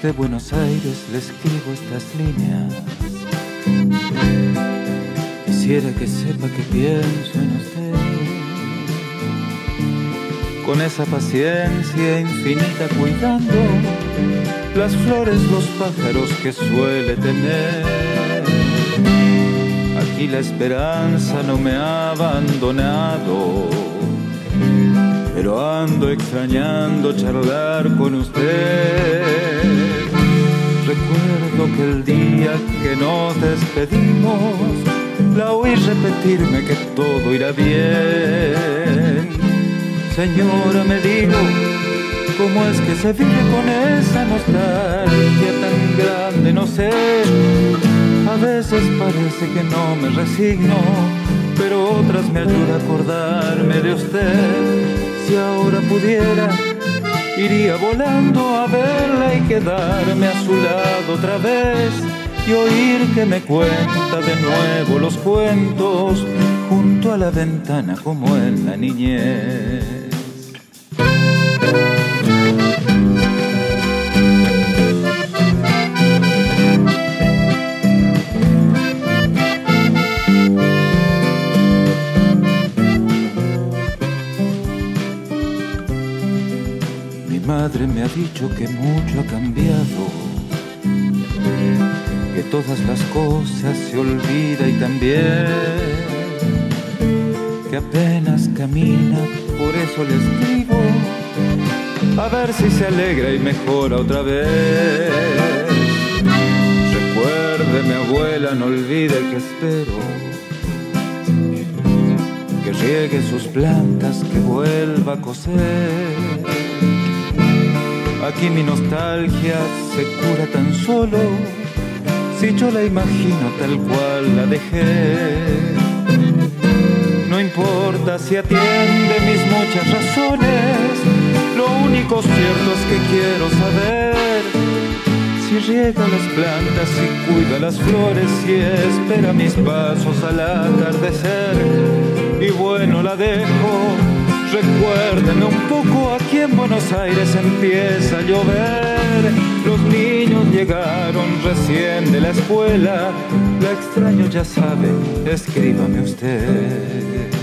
Desde Buenos Aires le escribo estas líneas. Quisiera que sepa que pienso en usted, con esa paciencia infinita cuidando las flores, los pájaros que suele tener. Aquí la esperanza no me ha abandonado, pero ando extrañando charlar con usted. Recuerdo que el día que nos despedimos la oí repetirme que todo irá bien. Señora, me digo, ¿cómo es que se vive con esa nostalgia tan grande? No sé, a veces parece que no me resigno, pero otras me ayuda a acordarme de usted. Si ahora pudiera, iría volando a verla y quedarme a su lado otra vez y oír que me cuenta de nuevo los cuentos junto a la ventana como en la niñez. Mi madre me ha dicho que mucho ha cambiado, que todas las cosas se olvida y también que apenas camina, por eso le escribo a ver si se alegra y mejora otra vez. Recuerde, mi abuela, no olvide que espero, que riegue sus plantas, que vuelva a coser. Aquí mi nostalgia se cura tan solo si yo la imagino tal cual la dejé. No importa si atiende mis muchas razones, lo único cierto es que quiero saber si riega las plantas, si cuida las flores, si espera mis pasos al atardecer. Y bueno, la dejo. Recuérdeme un poco, aquí en Buenos Aires empieza a llover. Los niños llegaron recién de la escuela, la extraño, ya sabe, escríbame usted.